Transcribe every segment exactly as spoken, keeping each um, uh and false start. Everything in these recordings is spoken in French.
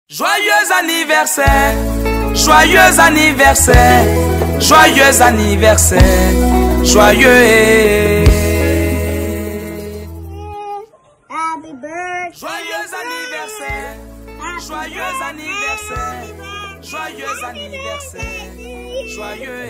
Joyeux anniversaire, joyeux anniversaire, joyeux anniversaire, joyeux. Happy birthday. Joyeux anniversaire, joyeux anniversaire, joyeux anniversaire, joyeux.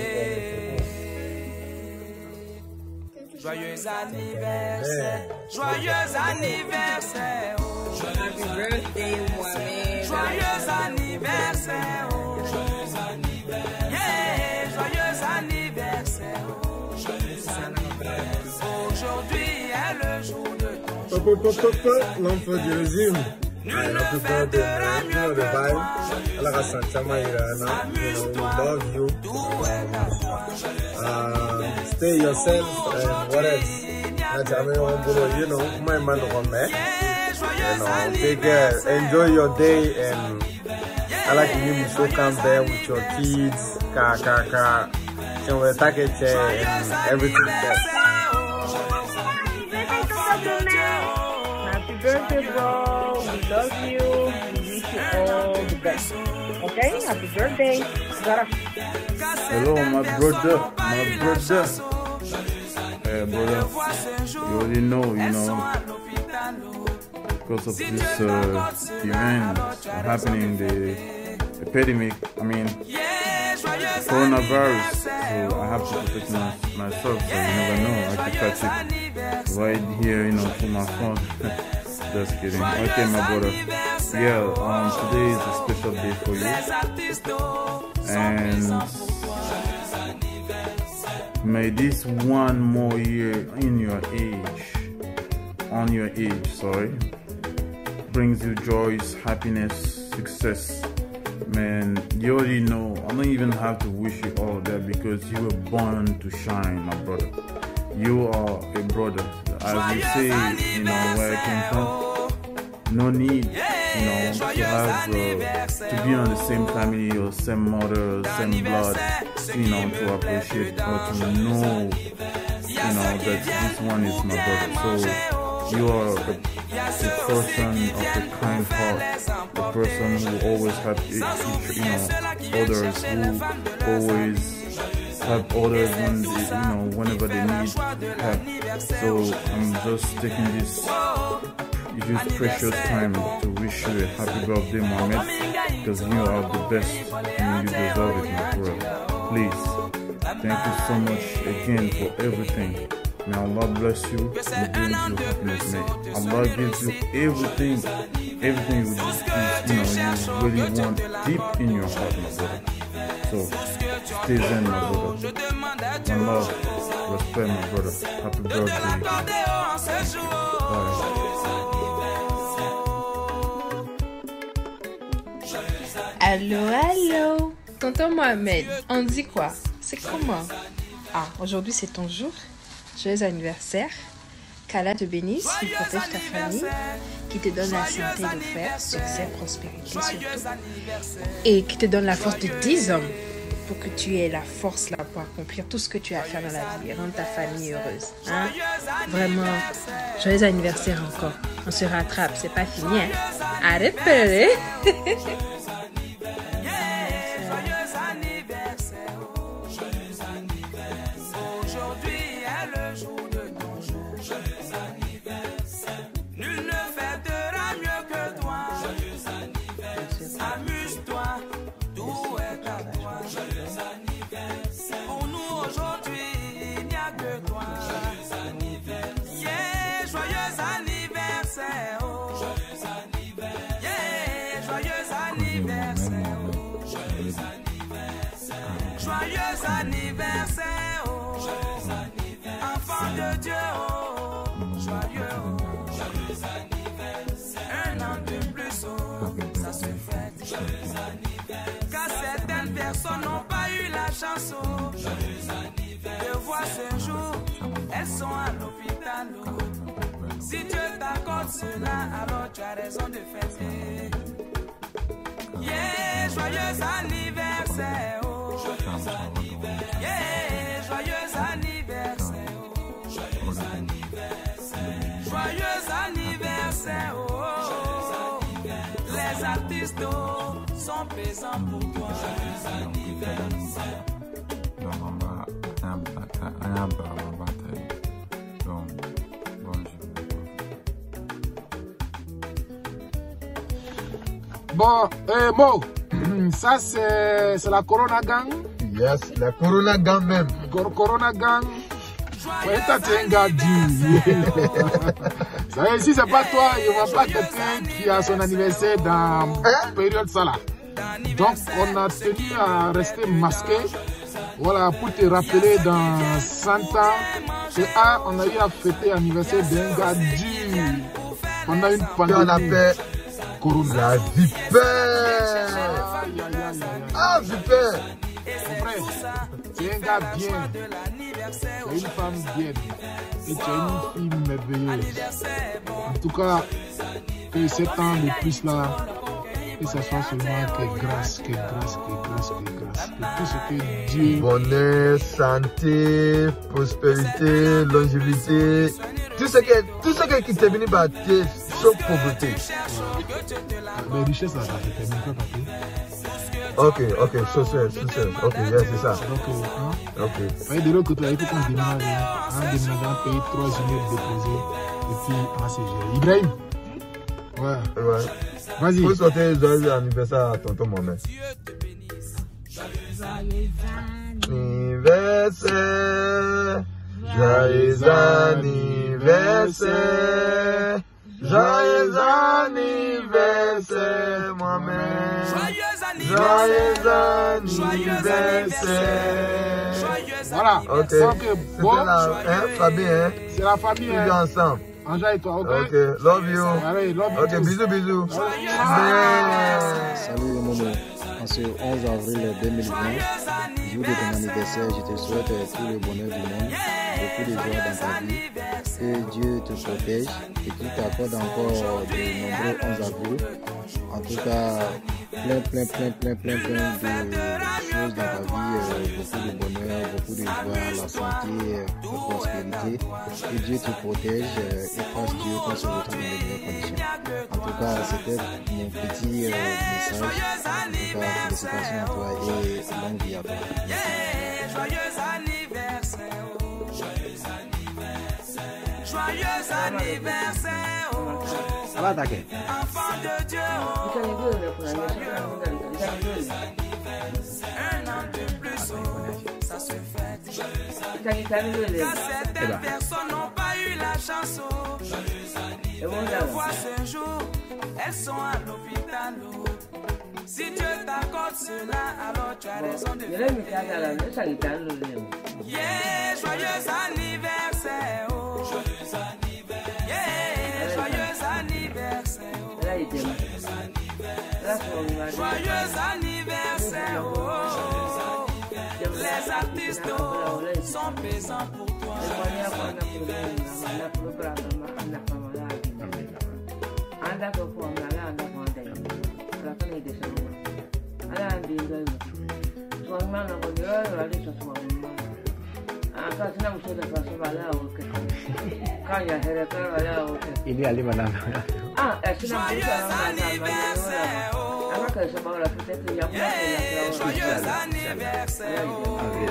Joyeux anniversaire, joyeux anniversaire. Happy birthday, Mohamed. Joyeux anniversaire, oh. Joyeux anniversaire, yeah, joyeux anniversaire, oh. Joyeux anniversaire. Aujourd'hui est le jour de ton jour. L'enfant du régime. Nul ne fêtera mieux que toi. Amuse-toi, tout est à toi. Uh, stay yourself and what else? You know, my man, you know, take care, enjoy your day, and I like you to so come there with your kids, car, car, car, and everything there. Happy birthday, bro. We love you. We wish you all the best. Okay? Happy birthday. Zara. Hello, my brother, my brother. Hey, brother, you already know, you know, because of this uh, event happening, the epidemic, I mean, coronavirus, so I have to protect my, myself, so you never know, I could catch it right here, you know, through my phone. Just kidding. Okay, my brother. Yeah, um, today is a special day for you, and may this one more year in your age, on your age, sorry, brings you joys, happiness, success. Man, you already know, I don't even have to wish you all that because you were born to shine, my brother. You are a brother. As you say, you know, where I came from, no need, you know, to have, uh, to be on the same family or same mother, same blood, you know, to appreciate or to know, you know, that this one is my brother. So you are a, a person of a kind heart, a person who always have, you know, others, who always help others when they, you know, whenever they need help. So I'm just taking this use precious time to wish you a happy birthday, Mohamed, because you are the best and you deserve it, my brother. Please, thank you so much again for everything. May Allah bless you and give you happiness. May Allah gives you everything, everything you, you, you know, you really want deep in your heart, my brother. So, stay zen, my brother. One love, respect, my brother. Happy birthday. Bye. Allô, allô. Tonton Mohamed, on dit quoi? C'est comment? Ah, aujourd'hui c'est ton jour. Joyeux anniversaire. Qu'Allah te bénisse, qu'il protège ta famille, qui te donne la santé de faire, succès, prospérité surtout. Et qui te donne la force de dix hommes pour que tu aies la force là pour accomplir tout ce que tu as à faire dans la vie et rendre ta famille heureuse. Hein? Vraiment, joyeux anniversaire encore. On se rattrape, c'est pas fini. Hein? Arrête, péré. Amuse-toi, tout est à toi. Joyeux anniversaire. Pour nous aujourd'hui, il n'y a que toi. Joyeux anniversaire. Yeah, joyeux anniversaire. Oh. Joyeux anniversaire. Yeah, joyeux anniversaire. Oh. Joyeux anniversaire. Joyeux anniversaire. Oh. Joyeux anniversaire. Enfant de Dieu. Oh. Joyeux. Oh. Joyeux anniversaire. Un an de plus. Oh. Ça se fait. Car certaines personnes n'ont pas eu la chance oh, de voir ce jour, elles sont à l'hôpital. Oh. Si Dieu t'accorde cela, alors tu as raison de fêter. Yeah, joyeux anniversaire. Oh. Yeah, joyeux anniversaire. Oh. Joyeux anniversaire. Joyeux anniversaire. Oh. Les artistes sont présents pour toi. Joyeux anniversaire. Donc on va un un bataille. Donc bon, eh, Mo, ça c'est la Corona Gang. Yes, la Corona Gang même. Corona Gang. Ouais, t'as un gars dit. Ça veut dire, si c'est pas toi, il n'y aura pas quelqu'un qui a son anniversaire dans la période ça là. Donc, on a tenu à rester masqué. Voilà, pour te rappeler dans cent ans, c'est ah, on a eu à fêter l'anniversaire d'un gars dur pendant une pandémie. On appelle Corona. La vipère. Ah, vipère. C'est un gars bien, c'est une femme bien, et tu es une fille merveilleuse. En tout cas, que sept ans de plus là, que ce soit seulement que grâce, que grâce, que grâce, que grâce, que tout ce que Dieu... Bonheur, santé, prospérité, longévité, tout ce, que, tout ce qui termine par Dieu, sauf pauvreté. Les richesses là, ça ne termine pas par Dieu. Ok, ok, success, success, ok, yes, c'est ça. Donc, hein, ok. de l'autre côté, il faut qu'on déménage, hein, déménage un pays, trois journées déposées, et puis on va se gérer. Ibrahim, ouais, Ouais. vas-y. Faut souhaiter joyeux anniversaire à tonton Mohamed. Anniversaire, joyeux anniversaire, joyeux anniversaire Mohamed. Joyeux anniversaire. Voilà. Ok. Donc, bon, C'était la hein, famille, hein. c'est la famille. Tous Hein. ensemble. Anja et toi, ok? Ok, love you. Allez, love you. Ok, bisous, bisous. Salut le Momo. En ce onze avril deux mille vingt, jour de ton anniversaire, je te souhaite tout le bonheur du monde, beaucoup de joie dans ta vie, que Dieu te protège et qu'il t'accorde encore de nombreux onze avril. En tout cas, plein, plein, plein, plein, plein, plein de choses dans ta vie, euh, beaucoup de bonheur, beaucoup de joie, la santé, la prospérité. Que Dieu te protège euh, et fasse Dieu qu'on se retrouve dans les meilleures conditions. En tout cas, c'était mon petit euh, message. En tout cas, félicitations à toi et longue vie à toi. Yeah, joyeux anniversaire, oh. Joyeux anniversaire. Joyeux anniversaire, oh. Ça va, t'inquiète. Enfant de Dieu, oh. Un an de plus, oh. Ça se fait. Car certaines personnes n'ont pas eu la chance, oh. De voir ce jour, elles sont à l'hôpital, oh. Si Dieu t'accorde cela, alors tu as raison de vivre. Yeah, joyeux anniversaire, oh. Joyeux anniversaire. Yeah, joyeux anniversaire, oh. Joyeux anniversaire, oh. Les artistes oh, sont présents pour toi. Il est allé, madame. Joyeux anniversaire, oh. Joyeux anniversaire, oh.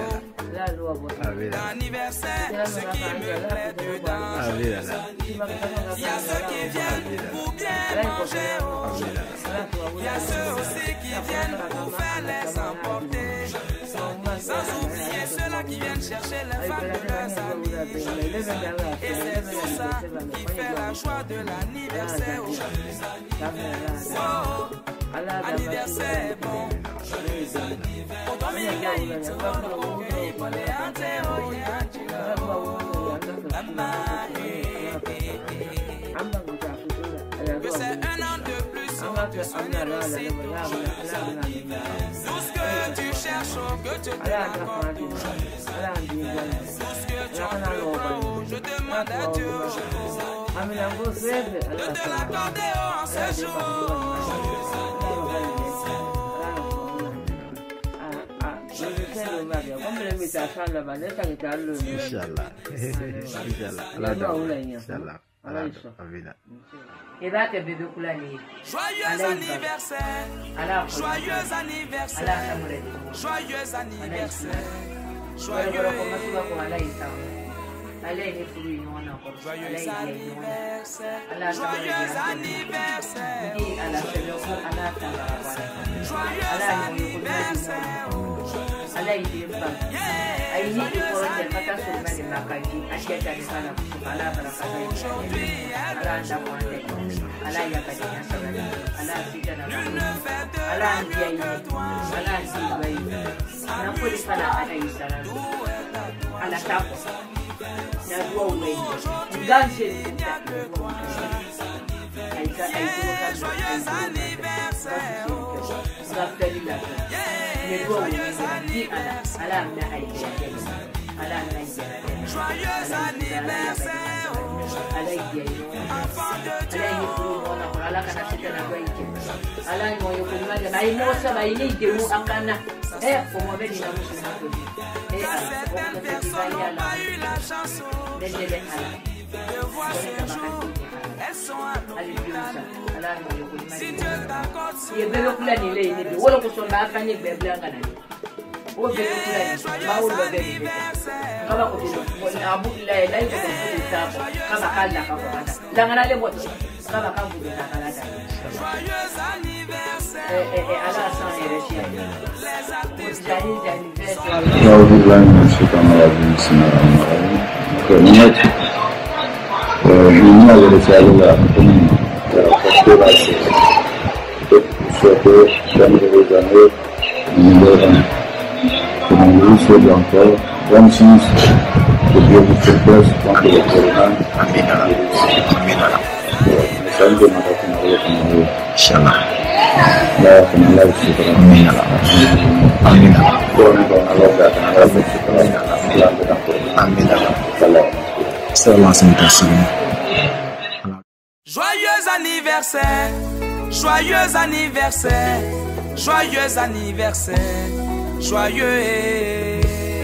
L'anniversaire, ceux qui me plaident dedans. Il y a ceux qui viennent pour bien manger, oh. Il y a ceux aussi qui viennent pour faire les emporter. Sans oublier ceux-là qui viennent chercher les femmes de leurs amis. Et c'est pour ça qu'il fait la joie de l'anniversaire. Oh, anniversaire bon. Au Dominique, il te va pour les hanter, oh, que c'est un an de plus, oh, de soigner aussi ton tout ce que tu cherches, oh, que Dieu te l'accorde. Tout ce que tu en veux, oh, je demande à Dieu, oh, de te l'accorder, oh, en ce jour. Inch'Allah. Inch'Allah. Allah. Inch'Allah. Allah. Et va te bébé coulani. Joyeux anniversaire. Joyeux anniversaire. Joyeux anniversaire. Joyeux anniversaire. Joyeux anniversaire. Joyeux anniversaire. Joyeux anniversaire, joyeux anniversaire, joyeux anniversaire, joyeux,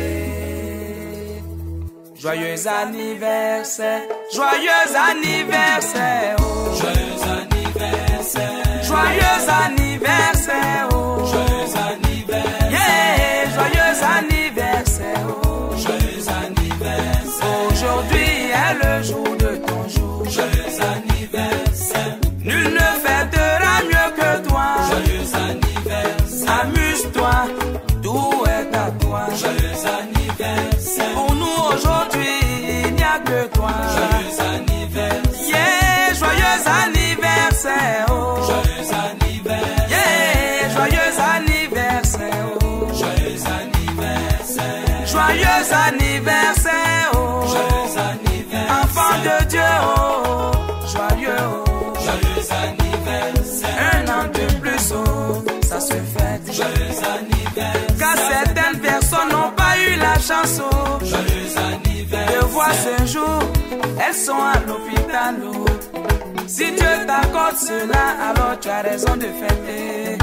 joyeux anniversaire, joyeux anniversaire, oh. Joyeux anniversaire, joyeux anniversaire, oh. Joyeux anniversaire, yeah, joyeux anniversaire, oh. Joyeux anniversaire, aujourd'hui est le jour de ton jour. Joyeux anniversaire, nul ne fêtera mieux que toi. Joyeux anniversaire, amuse-toi, tout est à toi. Joyeux anniversaire, pour nous aujourd'hui il n'y a que toi. Joyeux anniversaire, yeah, joyeux anniversaire, oh. Joyeux anniversaire, yeah, joyeux anniversaire, oh. Joyeux anniversaire, joyeux anniversaire, oh. Joyeux anniversaire, enfant de Dieu, oh. Joyeux, oh. Joyeux anniversaire, un an de plus, oh, ça se fête. Joyeux anniversaire, car certaines personnes n'ont pas eu la chance, oh. Joyeux anniversaire, de voir ce jour, elles sont à l'hôpital, oh. Si Dieu t'accorde cela, alors tu as raison de fêter.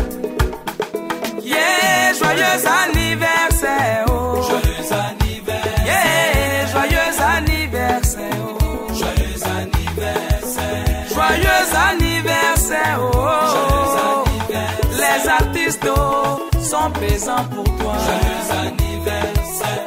Yeah, joyeux anniversaire, oh. Joyeux anniversaire, yeah, joyeux anniversaire, oh. Joyeux anniversaire, joyeux anniversaire, oh. Joyeux anniversaire, les artistes, oh, sont présents pour toi. Joyeux anniversaire.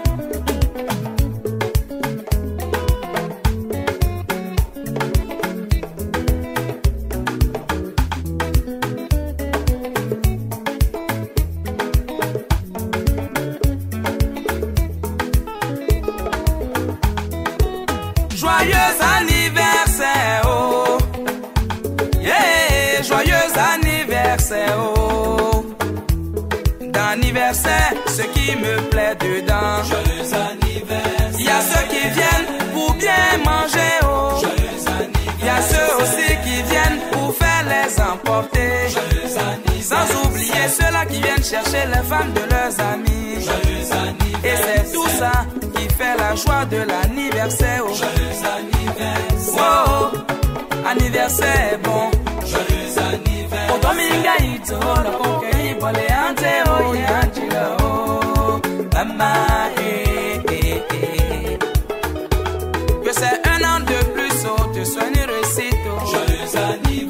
Joyeux anniversaire, oh. Yeah, joyeux anniversaire, oh. D'anniversaire, ce qui me plaît dedans. Joyeux anniversaire. Il y a ceux qui viennent pour bien manger, oh. Joyeux anniversaire. Il y a ceux aussi qui viennent pour faire les emporter. Joyeux anniversaire. Sans oublier ceux-là qui viennent chercher les femmes de leurs amis. Joyeux anniversaire. Et c'est tout ça qui fait la joie de l'anniversaire, oh. Joyeux anniversaire. Oh, oh, anniversaire bon. Joyeux anniversaire. Oh, Dominga ito, le conquéri, bolé ante, oh, yanjila, oh, mama, eh, eh, eh. Que c'est un an de plus, oh, te soigner récite, oh. Joyeux anniversaire.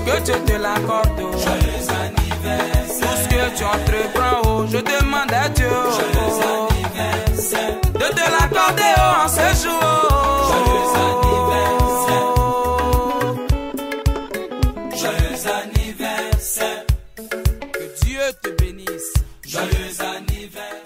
que Dieu te l'accorde. Joyeux anniversaire. Tout ce que tu entreprends, oh, je demande à Dieu. Joyeux anniversaire. De te l'accorder oh, en ce jour. Joyeux anniversaire. Joyeux anniversaire. Que Dieu te bénisse. Joyeux anniversaire.